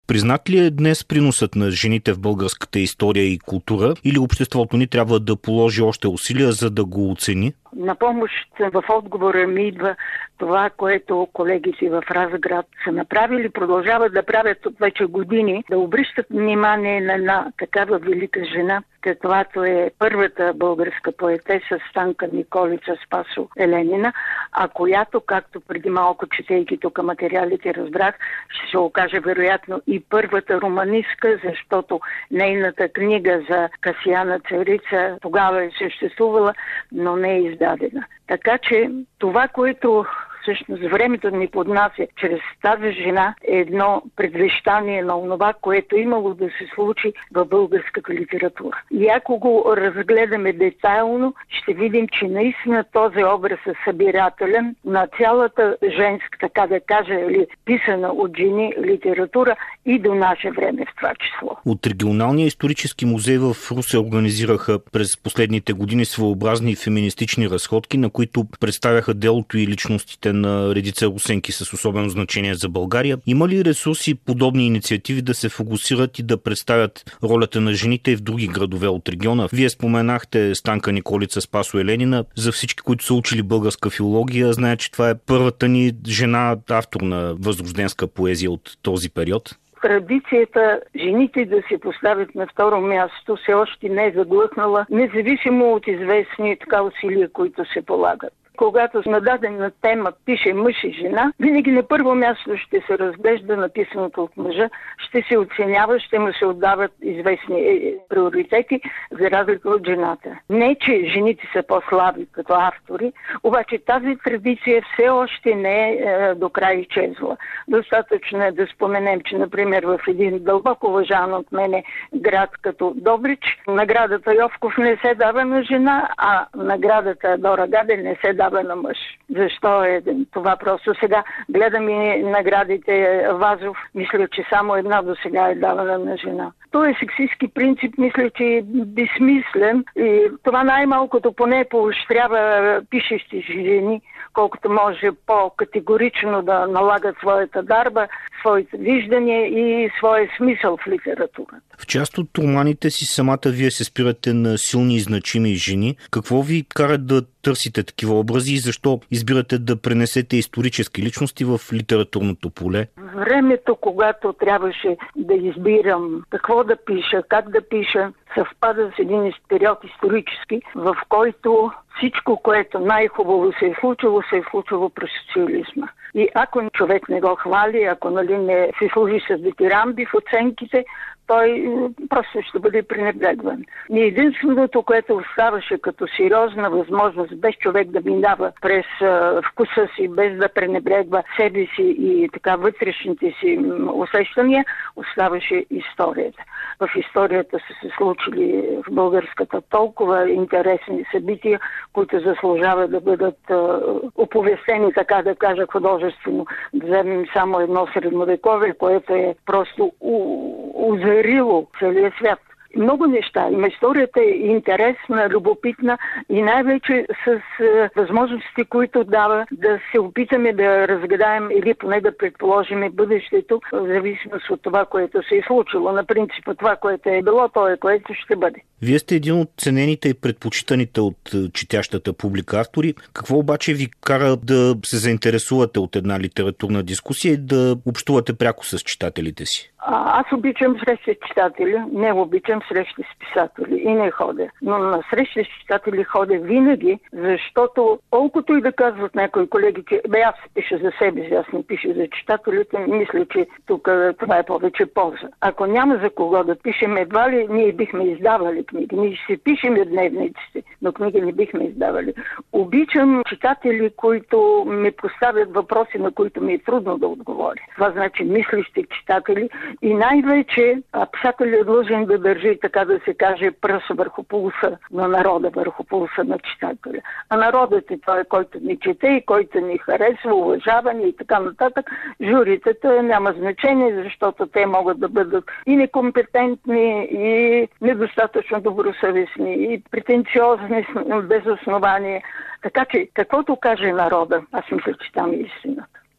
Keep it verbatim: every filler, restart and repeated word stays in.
Признат ли е днес приносът на жените в българската история и култура или обществото ни трябва да положи още усилия, за да го оцени? На помощ в отговора ми идва това, което колегите в Разград са направили, продължават да правят от вече години, да обръщат внимание на една такава велика жена, каквато е първата българска поетеса Станка Николица Спасо Еленина, а която, както преди малко четейки тук материалите разбрах, ще се окаже вероятно и първата романистка, защото нейната книга за Касияна царица тогава е съществувала, но не е издадена. Така че това, което всъщност времето ни поднася чрез тази жена е едно предвещание на онова, което е имало да се случи в българската литература. И ако го разгледаме детайлно, ще видим, че наистина този образ е събирателен на цялата женска, така да кажа, или писана от жени литература и до наше време в това число. От Регионалния исторически музей в Русе организираха през последните години своеобразни феминистични разходки, на които представяха делото и личностите на редица русенки с особено значение за България. Има ли ресурси подобни инициативи да се фокусират и да представят ролята на жените и в други градове от региона? Вие споменахте Станка Николица Спасо Еленина. За всички, които са учили българска филология, знаят, че това е първата ни жена автор на възрожденска поезия от този период. Традицията жените да се поставят на второ място все още не е заглъхнала, независимо от известни така усилия, които се полагат. Когато на дадена тема пише мъж и жена, винаги на първо място ще се разглежда написаното от мъжа, ще се оценява, ще му се отдават известни приоритети, за разлика от жената. Не, че жените са по-слаби като автори, обаче тази традиция все още не е, е до край изчезла. Достатъчно е да споменем, че, например, в един дълбоко уважаван от мене град като Добрич, наградата Йовков не се дава на жена, а наградата Дора Гаден не се дава на мъж. Защо е това? Просто сега гледам и наградите Вазов. Мисля, че само една до сега е давана на жена. Той е сексистски принцип, мисля, че е безсмислен и това най-малкото поне поощрява пишещи жени, колкото може по-категорично да налагат своята дарба, своите виждания и своя смисъл в литературата. В част от романите си самата вие се спирате на силни и значими жени. Какво ви кара да търсите такива образи и защо избирате да пренесете исторически личности в литературното поле? Времето, когато трябваше да избирам какво да пиша, как да пиша, съвпада с един период исторически, в който всичко, което най-хубаво се е случило, се е случило през социализма. И ако човек не го хвали, ако нали, не се служи с дитирамби в оценките, той просто ще бъде пренебрегван. И единственото, което оставаше като сериозна възможност, без човек да минава през а, вкуса си, без да пренебрегва себе си и така вътрешните си усещания, оставаше историята. В историята са се случили в българската толкова интересни събития, които заслужават да бъдат а, оповестени, така да кажа, художествено. Да вземем само едно средновековие, което е просто озарило целия свят. Много неща. Има историята е интересна, любопитна и най-вече с е, възможности, които дава да се опитаме да разгадаем или поне да предположим бъдещето, в зависимост от това, което се е случило. На принципа това, което е било, то е което ще бъде. Вие сте един от ценените и предпочитаните от четящата публика автори. Какво обаче ви кара да се заинтересувате от една литературна дискусия и да общувате пряко с читателите си? А, аз обичам срещи с читатели, не обичам срещи с писатели и не ходя. Но на срещи с читатели ходя винаги, защото колкото и да казват някои колеги, че бе аз пиша за себе си, аз не пиша за читателите, мисля, че тук това е повече полза. Ако няма за кого да пишем, едва ли ние бихме издавали книги. Ние ще пишем дневниците си, но книги не бихме издавали. Обичам читатели, които ми поставят въпроси, на които ми е трудно да отговоря. Това значи мислещи читатели. И най-вече писателят е длъжен да държи, така да се каже, пръст върху пулса на народа, върху пулса на читателя. А народът е той, който ни чете и който ни харесва, уважава ни и така нататък. Журитата няма значение, защото те могат да бъдат и некомпетентни, и недостатъчно добросъвестни, и претенциозни, без основание. Така че, каквото каже народа, аз мисля, че там е истината.